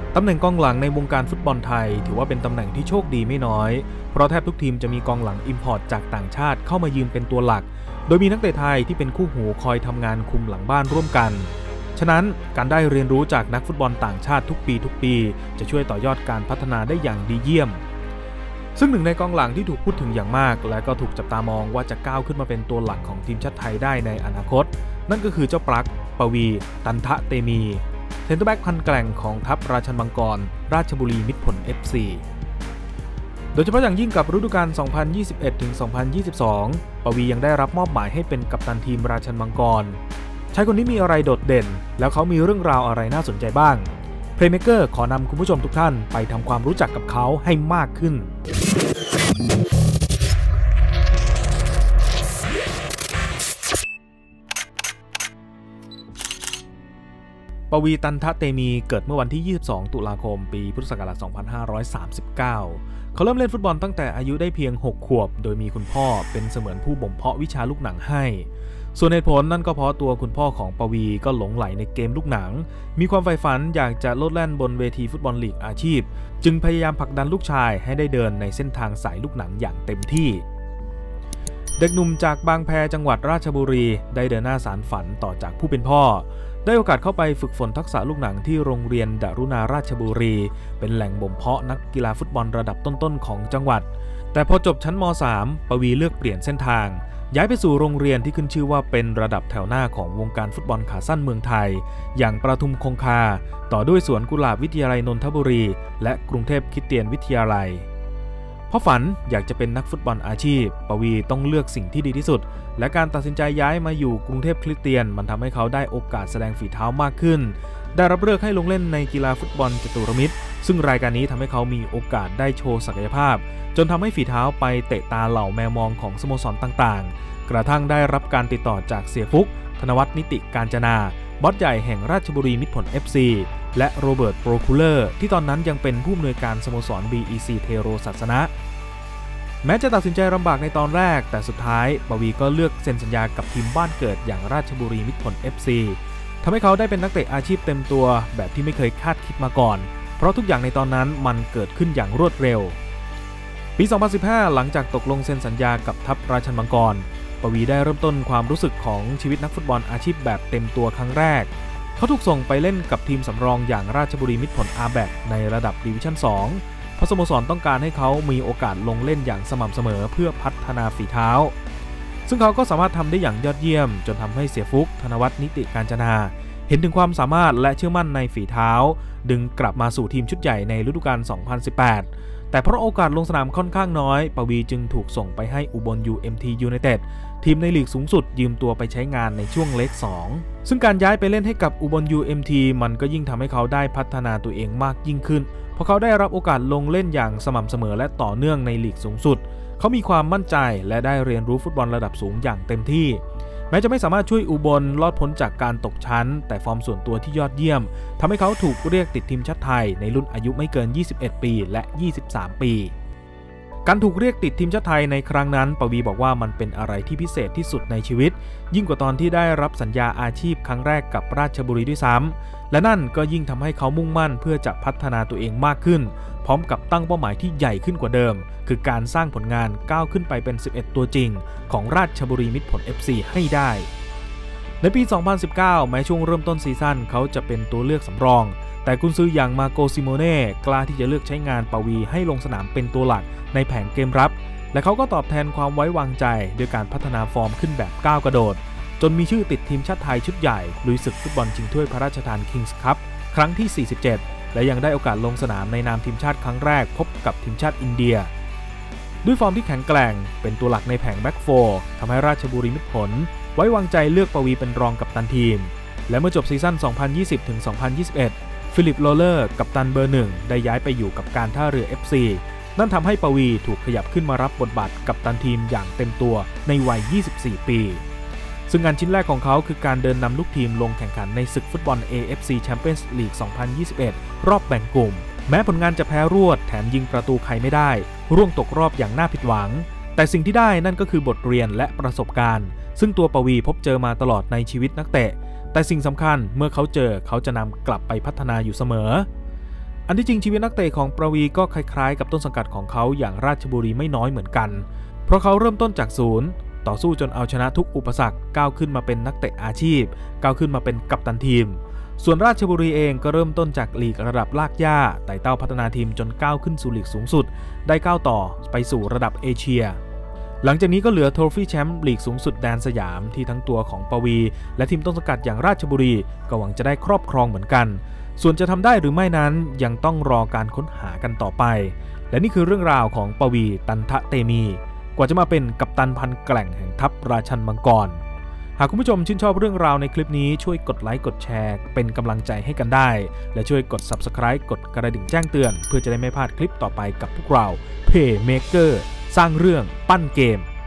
ตำแหน่งกองหลังในวงการฟุตบอลไทยถือว่าเป็นตำแหน่งที่โชคดีไม่น้อยเพราะแทบทุกทีมจะมีกองหลังอิมพอร์ตจากต่างชาติเข้ามายืนเป็นตัวหลักโดยมีนักเตะไทยที่เป็นคู่หูคอยทำงานคุมหลังบ้านร่วมกันฉะนั้นการได้เรียนรู้จากนักฟุตบอลต่างชาติทุกปีจะช่วยต่อยอดการพัฒนาได้อย่างดีเยี่ยมซึ่งหนึ่งในกองหลังที่ถูกพูดถึงอย่างมากและก็ถูกจับตามองว่าจะก้าวขึ้นมาเป็นตัวหลักของทีมชาติไทยได้ในอนาคตนั่นก็คือเจ้าปลั๊ก ปวี ตันทะเตมีเซนเตอร์แบ็กพันแกร่งของทัพราชันมังกรราชบุรีมิตรผล FC โดยเฉพาะอย่างยิ่งกับฤดูกาล 2021-2022 ปวียังได้รับมอบหมายให้เป็นกัปตันทีมราชันมังกรชายคนนี้มีอะไรโดดเด่นแล้วเขามีเรื่องราวอะไรน่าสนใจบ้างเพลย์เมคเกอร์ขอนำคุณผู้ชมทุกท่านไปทำความรู้จักกับเขาให้มากขึ้นปวี ตันทะเตมีเกิดเมื่อวันที่ 22 ตุลาคม ปีพุทธศักราช 2539 เขาเริ่มเล่นฟุตบอลตั้งแต่อายุได้เพียง 6 ขวบโดยมีคุณพ่อเป็นเสมือนผู้บ่มเพาะวิชาลูกหนังให้ส่วนเหตุผลนั่นก็เพราะตัวคุณพ่อของปวีก็หลงใหลในเกมลูกหนังมีความใฝ่ฝันอยากจะโลดแล่นบนเวทีฟุตบอลลีกอาชีพจึงพยายามผลักดันลูกชายให้ได้เดินในเส้นทางสายลูกหนังอย่างเต็มที่เด็กหนุ่มจากบางแพจังหวัดราชบุรีได้เดินหน้าสานฝันต่อจากผู้เป็นพ่อได้โอกาสเข้าไปฝึกฝนทักษะลูกหนังที่โรงเรียนดารุณาราชบุรีเป็นแหล่งบ่มเพาะนักกีฬาฟุตบอลระดับต้นๆของจังหวัดแต่พอจบชั้นม.3 ปวีเลือกเปลี่ยนเส้นทางย้ายไปสู่โรงเรียนที่ขึ้นชื่อว่าเป็นระดับแถวหน้าของวงการฟุตบอลขาสั้นเมืองไทยอย่างประทุมคงคาต่อด้วยสวนกุหลาบวิทยาลัยนนทบุรีและกรุงเทพคริสเตียนวิทยาลัยเพราะฝันอยากจะเป็นนักฟุตบอลอาชีพปวีต้องเลือกสิ่งที่ดีที่สุดและการตัดสินใจย้ายมาอยู่กรุงเทพคริสเตียนมันทำให้เขาได้โอกาสแสดงฝีเท้ามากขึ้นได้รับเลือกให้ลงเล่นในกีฬาฟุตบอลจตุรมิตรซึ่งรายการนี้ทำให้เขามีโอกาสได้โชว์ศักยภาพจนทำให้ฝีเท้าไปเตะตาเหล่าแมวมองของสโมสรต่างๆกระทั่งได้รับการติดต่อจากเสียฟุกธนวัฒน์นิติกาญจนาบอสใหญ่แห่งราชบุรีมิตรผล FC และโรเบิร์ตโปรคูเลอร์ที่ตอนนั้นยังเป็นผู้อำนวยการสโมสร BEC เทโรศาสนะแม้จะตัดสินใจลำบากในตอนแรกแต่สุดท้ายปวีก็เลือกเซ็นสัญญากับทีมบ้านเกิดอย่างราชบุรีมิตรผล FC ทำให้เขาได้เป็นนักเตะอาชีพเต็มตัวแบบที่ไม่เคยคาดคิดมาก่อนเพราะทุกอย่างในตอนนั้นมันเกิดขึ้นอย่างรวดเร็วปี 2015 หลังจากตกลงเซ็นสัญญากับทัพราชันมังกรปวีได้เริ่มต้นความรู้สึกของชีวิตนักฟุตบอลอาชีพแบบเต็มตัวครั้งแรกเขาถูกส่งไปเล่นกับทีมสำรองอย่างราชบุรีมิตรผล RBAC ในระดับดิวิชั่น 2เพราะสโมสรต้องการให้เขามีโอกาสลงเล่นอย่างสม่ำเสมอเพื่อพัฒนาฝีเท้าซึ่งเขาก็สามารถทำได้อย่างยอดเยี่ยมจนทำให้เสียฟุกธนวัฒน์นิติกาญจนาเห็นถึงความสามารถและเชื่อมั่นในฝีเท้าดึงกลับมาสู่ทีมชุดใหญ่ในฤดูกาล 2018 แต่เพราะโอกาสลงสนามค่อนข้างน้อยปวีจึงถูกส่งไปให้อุบล UMT United ทีมในลีกสูงสุดยืมตัวไปใช้งานในช่วงเลข 2ซึ่งการย้ายไปเล่นให้กับอุบล UMT มันก็ยิ่งทำให้เขาได้พัฒนาตัวเองมากยิ่งขึ้นเพราะเขาได้รับโอกาสลงเล่นอย่างสม่ำเสมอและต่อเนื่องในลีกสูงสุดเขามีความมั่นใจและได้เรียนรู้ฟุตบอลระดับสูงอย่างเต็มที่แม้จะไม่สามารถช่วยอุบลรอดพ้นจากการตกชั้นแต่ฟอร์มส่วนตัวที่ยอดเยี่ยมทำให้เขาถูกเรียกติดทีมชาติไทยในรุ่นอายุไม่เกิน 21 ปีและ 23 ปีการถูกเรียกติดทีมชาติไทยในครั้งนั้นปวีบอกว่ามันเป็นอะไรที่พิเศษที่สุดในชีวิตยิ่งกว่าตอนที่ได้รับสัญญาอาชีพครั้งแรกกับราชบุรีด้วยซ้ำและนั่นก็ยิ่งทำให้เขามุ่งมั่นเพื่อจะพัฒนาตัวเองมากขึ้นพร้อมกับตั้งเป้าหมายที่ใหญ่ขึ้นกว่าเดิมคือการสร้างผลงานก้าวขึ้นไปเป็น 11 ตัวจริงของราชบุรีมิตรผล FC ให้ได้ในปี 2019 แม้ช่วงเริ่มต้นซีซั่นเขาจะเป็นตัวเลือกสำรองแต่กุนซืออย่างมาโกซิโมเน่กล้าที่จะเลือกใช้งานปวีให้ลงสนามเป็นตัวหลักในแผงเกมรับและเขาก็ตอบแทนความไว้วางใจด้วยการพัฒนาฟอร์มขึ้นแบบก้าวกระโดดจนมีชื่อติดทีมชาติไทยชุดใหญ่ลุยศึกฟุตบอลชิงถ้วยพระราชทานคิงส์คัพครั้งที่ 47 และยังได้โอกาสลงสนามในนามทีมชาติครั้งแรกพบกับทีมชาติอินเดียด้วยฟอร์มที่แข็งแกร่งเป็นตัวหลักในแผงแบ็กโฟร์ทำให้ราชบุรีมิตรผลไว้วางใจเลือกปวีเป็นรองกัปตันทีมและเมื่อจบซีซั่น 2020-2021 ฟิลิปโรเลอร์กัปตันเบอร์ 1ได้ย้ายไปอยู่กับการท่าเรือ FC นั่นทำให้ปวีถูกขยับขึ้นมารับบทบาทกัปตันทีมอย่างเต็มตัวในวัย 24 ปีซึ่งงานชิ้นแรกของเขาคือการเดินนำลูกทีมลงแข่งขันในศึกฟุตบอล AFC Champions League 2021 รอบแบ่งกลุ่มแม้ผลงานจะแพ้รวดแถมยิงประตูใครไม่ได้ร่วงตกรอบอย่างน่าผิดหวังแต่สิ่งที่ได้นั่นก็คือบทเรียนและประสบการณ์ซึ่งตัวปวีพบเจอมาตลอดในชีวิตนักเตะแต่สิ่งสำคัญเมื่อเขาเจอเขาจะนำกลับไปพัฒนาอยู่เสมออันที่จริงชีวิตนักเตะของประวีก็คล้ายๆกับต้นสังกัดของเขาอย่างราชบุรีไม่น้อยเหมือนกันเพราะเขาเริ่มต้นจากศูนย์ต่อสู้จนเอาชนะทุกอุปสรรคก้าวขึ้นมาเป็นนักเตะอาชีพก้าวขึ้นมาเป็นกัปตันทีมส่วนราชบุรีเองก็เริ่มต้นจากลีกระดับลากหญ้าไต่เต้าพัฒนาทีมจนก้าวขึ้นสู่ลีกสูงสุดได้ก้าวต่อไปสู่ระดับเอเชียหลังจากนี้ก็เหลือโทรฟี่แชมป์ลีกสูงสุดแดนสยามที่ทั้งตัวของปวีและทีมต้นสังกัดอย่างราชบุรีก็หวังจะได้ครอบครองเหมือนกันส่วนจะทำได้หรือไม่นั้นยังต้องรอการค้นหากันต่อไปและนี่คือเรื่องราวของปวีตันทะเตมีกว่าจะมาเป็นกัปตันพันแกร่งแห่งทัพราชันมังกรหากคุณผู้ชมชื่นชอบเรื่องราวในคลิปนี้ช่วยกดไลค์กดแชร์เป็นกำลังใจให้กันได้และช่วยกด Subscribe กดกระดิ่งแจ้งเตือนเพื่อจะได้ไม่พลาดคลิปต่อไปกับพวกเรา Playmaker สร้างเรื่องปั้นเกม